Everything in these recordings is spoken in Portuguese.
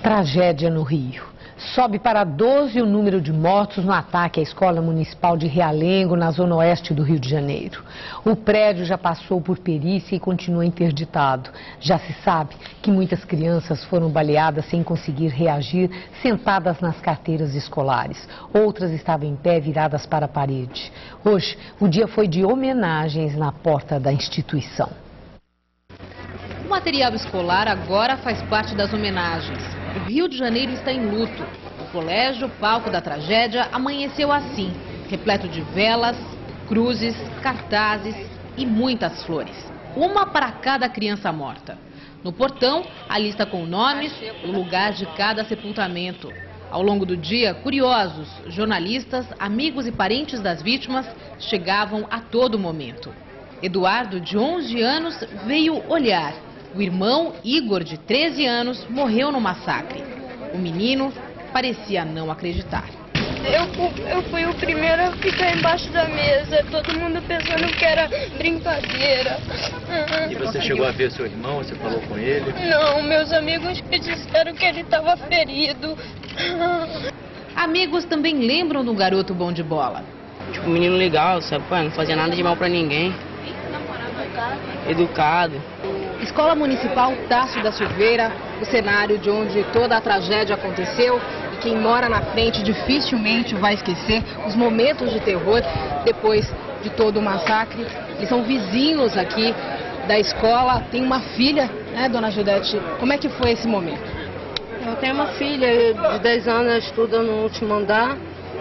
Tragédia no Rio. Sobe para 12 o número de mortos no ataque à Escola Municipal de Realengo, na zona oeste do Rio de Janeiro. O prédio já passou por perícia e continua interditado. Já se sabe que muitas crianças foram baleadas sem conseguir reagir, sentadas nas carteiras escolares. Outras estavam em pé, viradas para a parede. Hoje, o dia foi de homenagens na porta da instituição. O material escolar agora faz parte das homenagens. O Rio de Janeiro está em luto. O colégio, palco da tragédia, amanheceu assim, repleto de velas, cruzes, cartazes e muitas flores. Uma para cada criança morta. No portão, a lista com nomes, o lugar de cada sepultamento. Ao longo do dia, curiosos, jornalistas, amigos e parentes das vítimas chegavam a todo momento. Eduardo, de 11 anos, veio olhar. O irmão, Igor, de 13 anos, morreu no massacre. O menino parecia não acreditar. Eu fui o primeiro a ficar embaixo da mesa, todo mundo pensando que era brincadeira. E você chegou a ver seu irmão, você falou com ele? Não, meus amigos que disseram que ele estava ferido. Amigos também lembram do garoto bom de bola. Tipo, menino legal, sabe? Pô, não fazia nada de mal pra ninguém. Educado. Escola Municipal Tasso da Silveira, o cenário de onde toda a tragédia aconteceu, e quem mora na frente dificilmente vai esquecer os momentos de terror depois de todo o massacre. Eles são vizinhos aqui da escola, tem uma filha, né, dona Judete? Como é que foi esse momento? Eu tenho uma filha de 10 anos, ela estuda no último andar.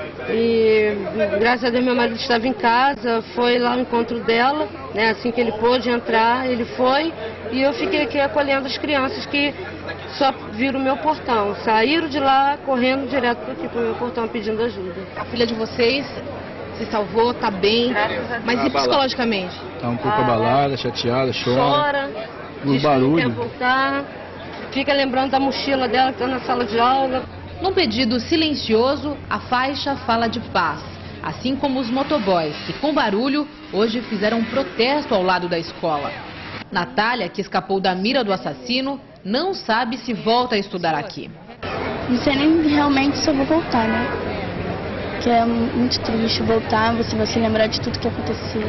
E graças a Deus meu marido estava em casa, foi lá ao encontro dela, né, assim que ele pôde entrar, ele foi, e eu fiquei aqui acolhendo as crianças que só viram o meu portão, saíram de lá correndo direto aqui para o meu portão pedindo ajuda. A filha de vocês se salvou, tá bem, mas e psicologicamente? Tá um pouco abalada, chateada, chora, no barulho. Quer voltar, fica lembrando da mochila dela que está na sala de aula. Num pedido silencioso, a faixa fala de paz, assim como os motoboys, que com barulho, hoje fizeram um protesto ao lado da escola. Natália, que escapou da mira do assassino, não sabe se volta a estudar aqui. Não sei nem realmente se eu vou voltar, né? Que é muito triste voltar, você vai se lembrar de tudo que aconteceu.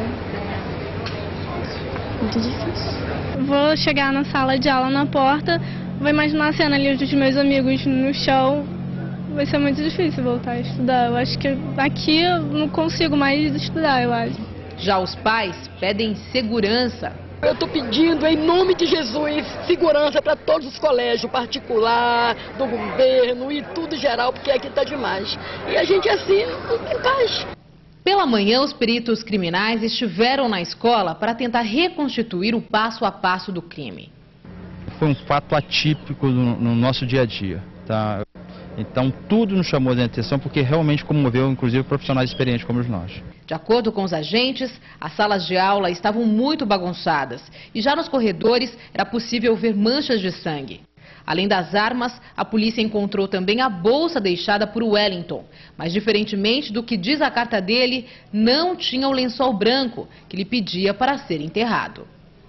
Muito difícil. Vou chegar na sala de aula, na porta, vou imaginar a cena ali dos meus amigos no chão. Vai ser muito difícil voltar a estudar. Eu acho que aqui eu não consigo mais estudar, eu acho. Já os pais pedem segurança. Eu estou pedindo, em nome de Jesus, segurança para todos os colégios, particular, do governo e tudo geral, porque aqui está demais. E a gente assim, em paz. Pela manhã, os peritos criminais estiveram na escola para tentar reconstituir o passo a passo do crime. Foi um fato atípico no nosso dia a dia, tá? Então tudo nos chamou a atenção porque realmente comoveu, inclusive, profissionais experientes como nós. De acordo com os agentes, as salas de aula estavam muito bagunçadas e já nos corredores era possível ver manchas de sangue. Além das armas, a polícia encontrou também a bolsa deixada por Wellington, mas diferentemente do que diz a carta dele, não tinha o lençol branco que lhe pedia para ser enterrado.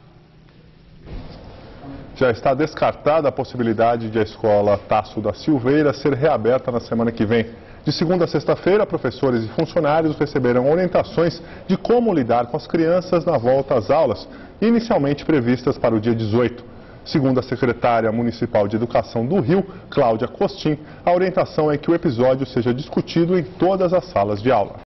Já está descartada a possibilidade de a escola Tasso da Silveira ser reaberta na semana que vem. De segunda a sexta-feira, professores e funcionários receberão orientações de como lidar com as crianças na volta às aulas, inicialmente previstas para o dia 18. Segundo a secretária municipal de Educação do Rio, Cláudia Costin, a orientação é que o episódio seja discutido em todas as salas de aula.